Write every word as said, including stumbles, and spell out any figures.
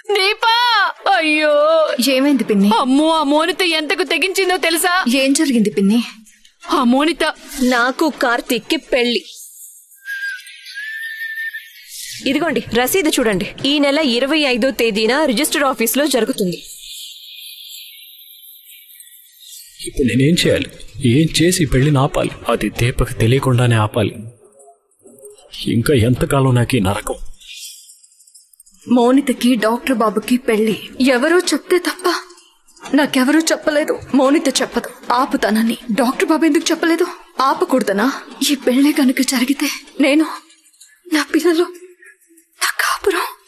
దీపా అయ్యో ఏమైంది పిన్ని? అమ్మో ఆ మోనిత ఎంతకు తెగించిందో తెలుసా? ఏం జరిగింది పిన్ని? ఆ మోనిత నాకు కార్తీక్ కి పెళ్లి. ఇదిగోండి రసీదు చూడండి. ఈ నెల ఇరవై ఐదో తేదీన రిజిస్టర్ ఆఫీస్ లో జరుగుతుంది. ఇప్పుడు నేనేం చేయాలి? ఏం చేసి పెళ్లిని ఆపాలి? అది దీపక్ తెలియకుండానే ఆపాలి. ఇంకా ఎంతకాలం నాకు ఈ నరకం? మోనితకి డాక్టర్ బాబుకి పెళ్లి ఎవరో చెప్తే తప్ప నాకెవరూ చెప్పలేదు. మోనిత చెప్పదు ఆపుతానని. డాక్టర్ బాబు ఎందుకు చెప్పలేదు? ఆపకూడదనా? ఈ పెళ్లి కనుక జరిగితే నేను, నా పిల్లలు, నా కాపురం